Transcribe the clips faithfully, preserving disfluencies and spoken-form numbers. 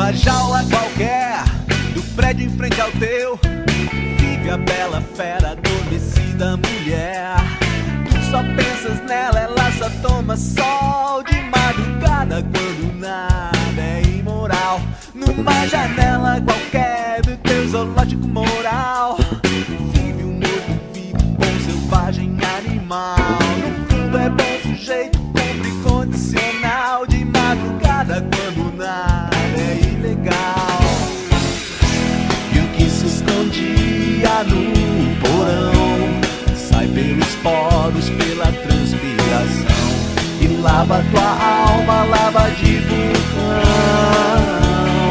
Numa jaula qualquer do prédio em frente ao teu vive a bela fera adormecida mulher. Tu só pensas nela, ela só toma sol de madrugada quando nada é imoral. Numa janela qualquer do teu zoológico moral vive um novo vivo, bom selvagem animal. No fundo é bom sujeito, cumpre condicional de madrugada quando nada é ilegal. E o que se escondia no porão sai pelos poros, pela transpiração e lava tua alma, lava de vulcão.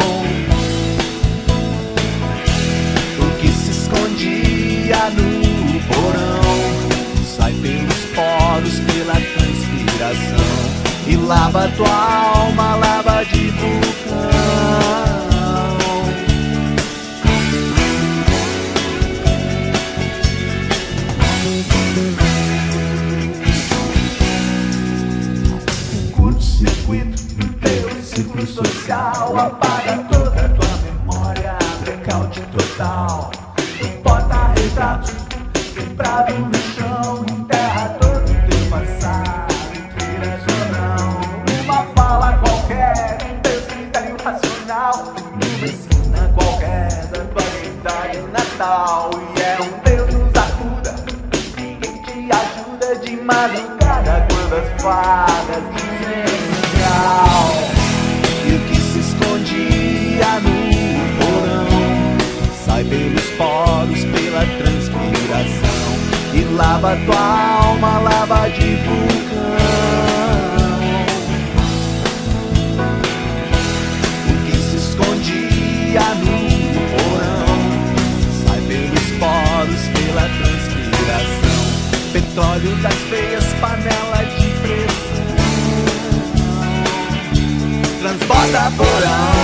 O que se escondia no porão sai pelos poros, pela transpiração e lava tua alma, lava de vulcão. O curto-circuito do teu ciclo social apaga toda a tua memória, blackout total. Um porta-retratos quebrado no chão, enterra todo o teu passado, tiras ou não. Numa fala qualquer, um teu critério racional, numa esquina qualquer da tua cidade natal. E é um Deus nos acuda, ninguém te ajuda de madrugada quando as fadas dizem tchau. E o que se escondia no porão sai pelos poros, pela transpiração e lava tua alma, lava de vulcão. O que se escondia no porão sai pelos poros, pela transpiração, petróleo das veias, panela de pressão, transborda porão.